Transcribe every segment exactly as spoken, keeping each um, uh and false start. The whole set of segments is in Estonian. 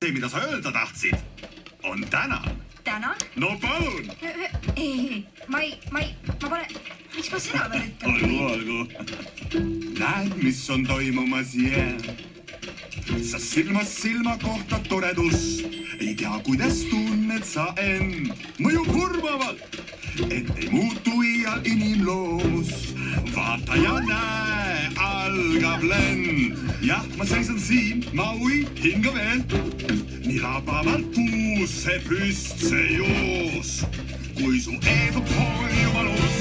see, mida sa öelda tahtsid, on tänan. Tänan? No palun! Ei, ma ei, ma ei, ma pole, miks ma seda veel ütlen? Olgu, olgu. Näed, mis on toimumas jää. Sa silmas silma kohta toredust. Ei tea, kuidas tunned sa end. Mõjub hurmavalt, et ei muutu iial inimloomus. Vaata ja näe, algab lend. Jah, ma seisan siin, maui, hinga veel. Nii labavalt puus see püst see joos. Kui su eedub hooli valus.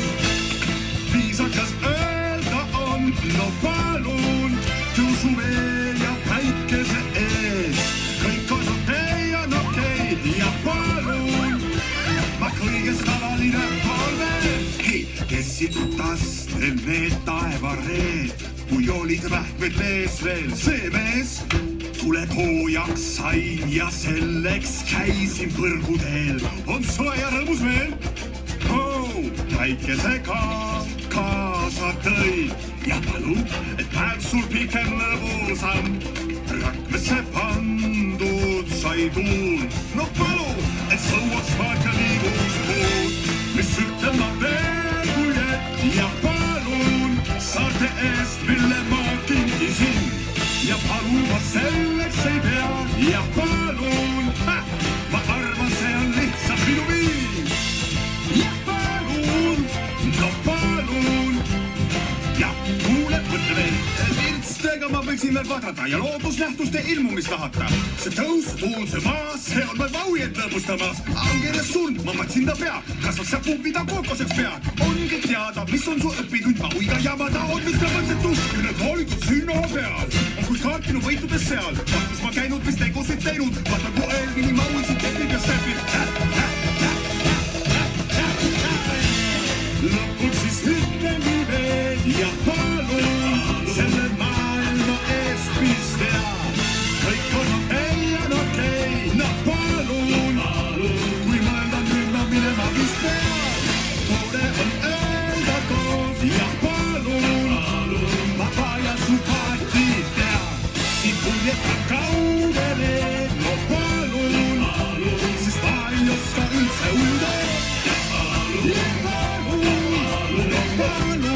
Viisakas öelda on, no palun, tõusu veel ja päikese ees. Kõik on okei ja okei ja palun. Ma kõigest tavaline palve. Hei, kes sidutas teil need taevareed? Kui olid vähmed mees veel, see mees tuleb hoojaks sain ja selleks käisin põrgudeel. On soe ja rõõmus veel? Oh, päikesega kaasa tõi. Ja palu, et päev sul pikem lõbusam. Rakmesse pandud sai tuul. No palu, et sõuaks vaata liigus muud. Mis ütlen ma veel kui et ja palun saarte eest, mille ma kinkisin. Ja palun ma selleks ei pea. Ja palun, ma arvan, see on lihtsalt minu viis. Ja palun, no palun. Ja kuule, mõtle veel. Virtstega ma võiksin veel vaadata ja loodusnähtuste ilmumist tahata. See tõus, tuul, see maas, see on vaid vauied lõbustamas. Angeles sul, ma matsin ta pea. Kasvab see puu, mida kookoseks pead. Ongi teada, mis on su õpitund. Mauiga jamada on, mis ta mõtsetu. Üle koolitud sünna peal. On kui kaartinu võitudes seal. Kus ma käinud, mis tegusid teinud. Vaata kui eelmini mauisid tekib ja sepib. Lõpuks siis ütlemi veel ja palun selle maailma eest, mis tead. Kõik on okei ja okei, no palun. Kui mõelda nüüd ma minema vist pead. Tore on öelda koos ja palun. Ma vajan su paati tead. Siin kuljet on kaugele, no palun. Sest ma ei oska üldse ujuda. Ja palun, no palun.